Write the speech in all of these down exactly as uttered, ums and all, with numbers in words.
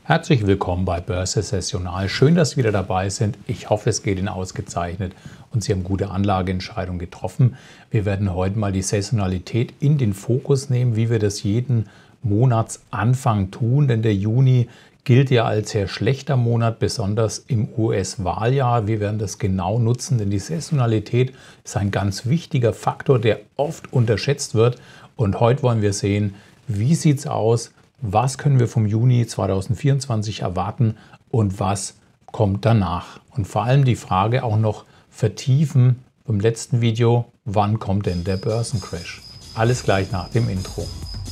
Herzlich willkommen bei Börse Sessional. Schön, dass Sie wieder dabei sind. Ich hoffe, es geht Ihnen ausgezeichnet und Sie haben gute Anlageentscheidungen getroffen. Wir werden heute mal die Saisonalität in den Fokus nehmen, wie wir das jeden Monatsanfang tun, denn der Juni gilt ja als sehr schlechter Monat, besonders im U S-Wahljahr. Wir werden das genau nutzen, denn die Saisonalität ist ein ganz wichtiger Faktor, der oft unterschätzt wird. Und heute wollen wir sehen, wie sieht es aus, was können wir vom Juni zweitausendvierundzwanzig erwarten und was kommt danach. Und vor allem die Frage auch noch vertiefen beim letzten Video, wann kommt denn der Börsencrash? Alles gleich nach dem Intro.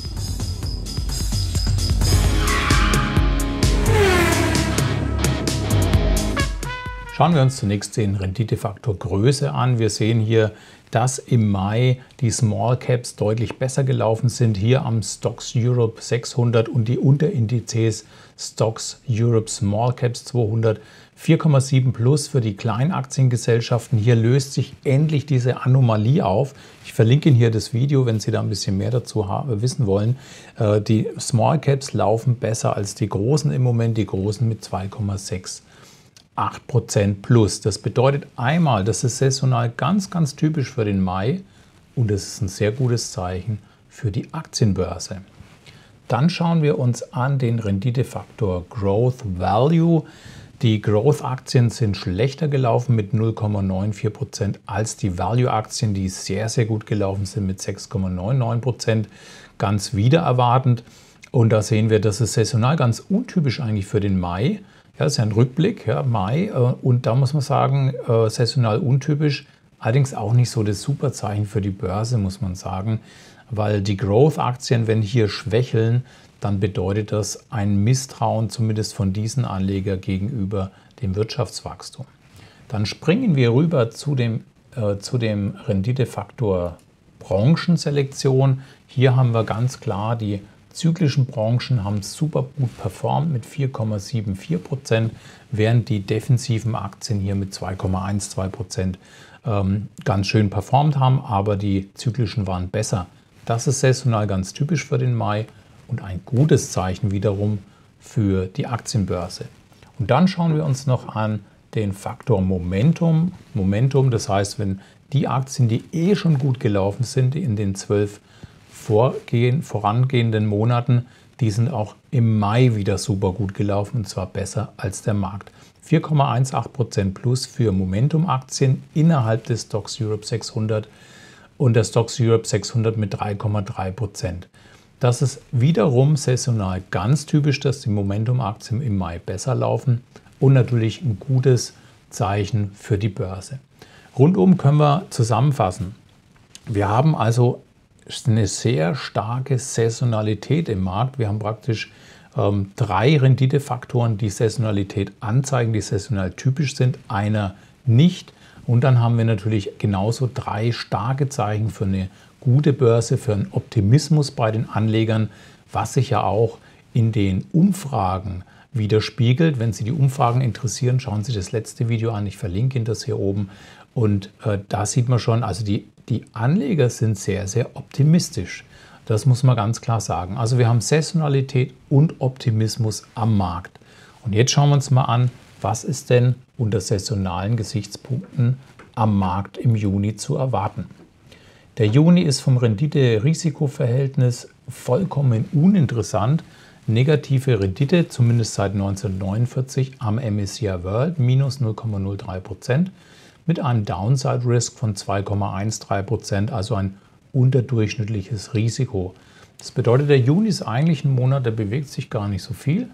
Schauen wir uns zunächst den Renditefaktor Größe an. Wir sehen hier, dass im Mai die Small Caps deutlich besser gelaufen sind. Hier am Stoxx Europe sechshundert und die Unterindizes Stoxx Europe Small Caps zweihundert. vier Komma sieben plus für die Kleinaktiengesellschaften. Hier löst sich endlich diese Anomalie auf. Ich verlinke Ihnen hier das Video, wenn Sie da ein bisschen mehr dazu wissen wollen. Die Small Caps laufen besser als die Großen im Moment. Die Großen mit zwei Komma sechs. acht Prozent plus. Das bedeutet einmal, das ist saisonal ganz, ganz typisch für den Mai und es ist ein sehr gutes Zeichen für die Aktienbörse. Dann schauen wir uns an den Renditefaktor Growth Value. Die Growth-Aktien sind schlechter gelaufen mit null Komma vierundneunzig Prozent als die Value-Aktien, die sehr, sehr gut gelaufen sind mit sechs Komma neunundneunzig Prozent. Ganz wieder erwartend. Und da sehen wir, das ist saisonal ganz untypisch eigentlich für den Mai. Ja, das ist ja ein Rückblick, ja, Mai, äh, und da muss man sagen, äh, saisonal untypisch, allerdings auch nicht so das Superzeichen für die Börse, muss man sagen, weil die Growth-Aktien, wenn hier schwächeln, dann bedeutet das ein Misstrauen zumindest von diesen Anlegern gegenüber dem Wirtschaftswachstum. Dann springen wir rüber zu dem, äh, zu dem Renditefaktor Branchenselektion. Hier haben wir ganz klar die zyklischen Branchen haben super gut performt mit vier Komma vierundsiebzig Prozent, während die defensiven Aktien hier mit zwei Komma zwölf Prozent ähm, ganz schön performt haben, aber die zyklischen waren besser. Das ist saisonal ganz typisch für den Mai und ein gutes Zeichen wiederum für die Aktienbörse. Und dann schauen wir uns noch an den Faktor Momentum. Momentum, das heißt, wenn die Aktien, die eh schon gut gelaufen sind in den zwölf Vorgehen, vorangehenden Monaten, die sind auch im Mai wieder super gut gelaufen und zwar besser als der Markt. vier Komma achtzehn Prozent plus für Momentum-Aktien innerhalb des Stoxx Europe sechshundert und der Stoxx Europe sechshundert mit drei Komma drei Prozent. Das ist wiederum saisonal ganz typisch, dass die Momentum-Aktien im Mai besser laufen und natürlich ein gutes Zeichen für die Börse. Rundum können wir zusammenfassen. Wir haben also eine sehr starke Saisonalität im Markt. Wir haben praktisch ähm, drei Renditefaktoren, die Saisonalität anzeigen, die saisonal typisch sind, einer nicht. Und dann haben wir natürlich genauso drei starke Zeichen für eine gute Börse, für einen Optimismus bei den Anlegern, was sich ja auch in den Umfragen widerspiegelt. Wenn Sie die Umfragen interessieren, schauen Sie das letzte Video an. Ich verlinke Ihnen das hier oben. Und äh, da sieht man schon, also die, die Anleger sind sehr, sehr optimistisch. Das muss man ganz klar sagen. Also wir haben Saisonalität und Optimismus am Markt. Und jetzt schauen wir uns mal an, was ist denn unter saisonalen Gesichtspunkten am Markt im Juni zu erwarten. Der Juni ist vom Rendite-Risiko-Verhältnis vollkommen uninteressant. Negative Rendite, zumindest seit neunzehnhundertneunundvierzig am M S C I World, minus null Komma null drei Prozent. Mit einem Downside Risk von zwei Komma dreizehn Prozent, also ein unterdurchschnittliches Risiko. Das bedeutet, der Juni ist eigentlich ein Monat, der bewegt sich gar nicht so viel,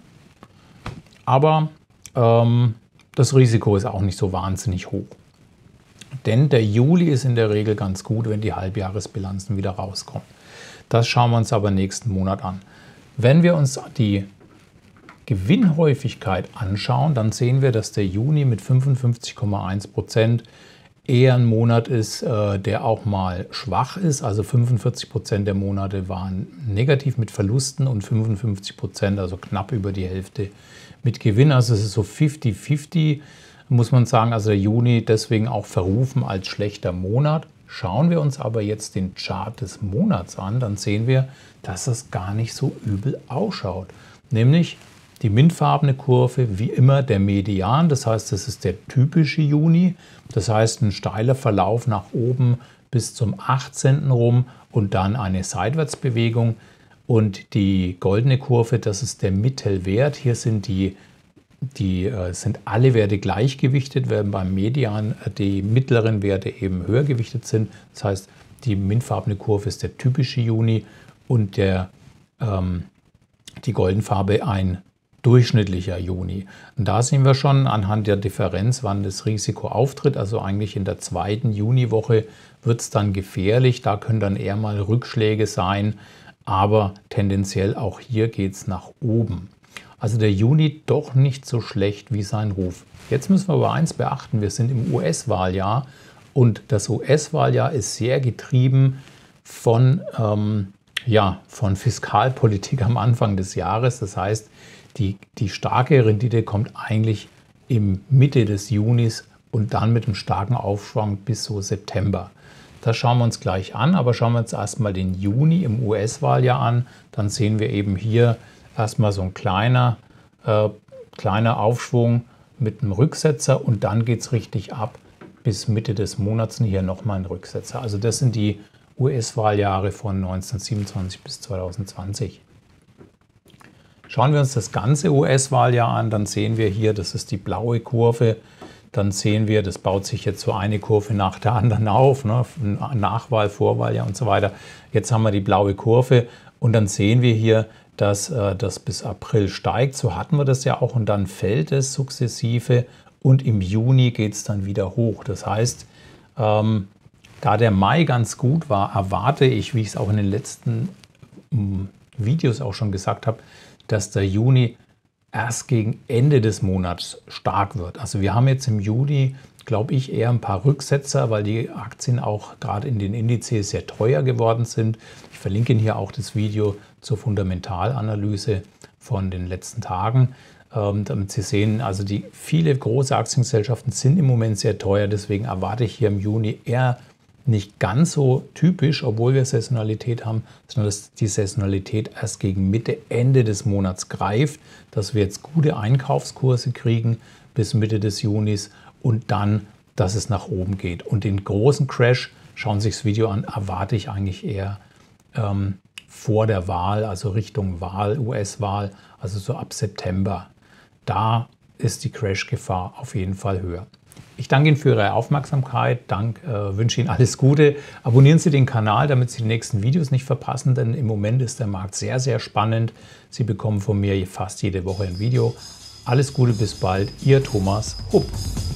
aber ähm, das Risiko ist auch nicht so wahnsinnig hoch. Denn der Juli ist in der Regel ganz gut, wenn die Halbjahresbilanzen wieder rauskommen. Das schauen wir uns aber nächsten Monat an. Wenn wir uns die Gewinnhäufigkeit anschauen, dann sehen wir, dass der Juni mit fünfundfünfzig Komma eins Prozent eher ein Monat ist, äh, der auch mal schwach ist. Also fünfundvierzig Prozent der Monate waren negativ mit Verlusten und fünfundfünfzig Prozent, also knapp über die Hälfte, mit Gewinn. Also es ist so fünfzig fünfzig, muss man sagen. Also der Juni deswegen auch verrufen als schlechter Monat. Schauen wir uns aber jetzt den Chart des Monats an, dann sehen wir, dass das gar nicht so übel ausschaut. Nämlich Die mintfarbene Kurve, wie immer der Median, das heißt, das ist der typische Juni. Das heißt, ein steiler Verlauf nach oben bis zum achtzehnten rum und dann eine Seitwärtsbewegung. Und die goldene Kurve, das ist der Mittelwert. Hier sind die, die äh, sind alle Werte gleichgewichtet, während beim Median die mittleren Werte eben höher gewichtet sind. Das heißt, die mintfarbene Kurve ist der typische Juni und der, ähm, die Goldenfarbe ein durchschnittlicher Juni. Und da sehen wir schon anhand der Differenz, wann das Risiko auftritt. Also eigentlich in der zweiten Juniwoche wird es dann gefährlich. Da können dann eher mal Rückschläge sein. Aber tendenziell auch hier geht es nach oben. Also der Juni doch nicht so schlecht wie sein Ruf. Jetzt müssen wir aber eins beachten. Wir sind im U S-Wahljahr und das U S-Wahljahr ist sehr getrieben von, ähm, ja, von Fiskalpolitik am Anfang des Jahres. Das heißt, Die, die starke Rendite kommt eigentlich im Mitte des Junis und dann mit einem starken Aufschwung bis so September. Das schauen wir uns gleich an, aber schauen wir uns erstmal den Juni im U S-Wahljahr an. Dann sehen wir eben hier erstmal so ein kleiner, äh, kleiner Aufschwung mit einem Rücksetzer und dann geht es richtig ab bis Mitte des Monats hier nochmal ein Rücksetzer. Also das sind die U S-Wahljahre von neunzehnhundertsiebenundzwanzig bis zweitausendzwanzig. Schauen wir uns das ganze U S-Wahljahr an, dann sehen wir hier, das ist die blaue Kurve. Dann sehen wir, das baut sich jetzt so eine Kurve nach der anderen auf, ne? Nachwahl, Vorwahljahr und so weiter. Jetzt haben wir die blaue Kurve und dann sehen wir hier, dass äh, das bis April steigt. So hatten wir das ja auch und dann fällt es sukzessive und im Juni geht es dann wieder hoch. Das heißt, ähm, da der Mai ganz gut war, erwarte ich, wie ich es auch in den letzten ähm, Videos auch schon gesagt habe, dass der Juni erst gegen Ende des Monats stark wird. Also wir haben jetzt im Juni, glaube ich, eher ein paar Rücksetzer, weil die Aktien auch gerade in den Indizes sehr teuer geworden sind. Ich verlinke Ihnen hier auch das Video zur Fundamentalanalyse von den letzten Tagen, ähm, damit Sie sehen, also die viele große Aktiengesellschaften sind im Moment sehr teuer. Deswegen erwarte ich hier im Juni eher nicht ganz so typisch, obwohl wir Saisonalität haben, sondern dass die Saisonalität erst gegen Mitte, Ende des Monats greift, dass wir jetzt gute Einkaufskurse kriegen bis Mitte des Junis und dann, dass es nach oben geht. Und den großen Crash, schauen Sie sich das Video an, erwarte ich eigentlich eher ähm, vor der Wahl, also Richtung Wahl, U S-Wahl, also so ab September. Da ist die Crash-Gefahr auf jeden Fall höher. Ich danke Ihnen für Ihre Aufmerksamkeit, Dank, äh, wünsche Ihnen alles Gute. Abonnieren Sie den Kanal, damit Sie die nächsten Videos nicht verpassen, denn im Moment ist der Markt sehr, sehr spannend. Sie bekommen von mir fast jede Woche ein Video. Alles Gute, bis bald, Ihr Thomas Hupp.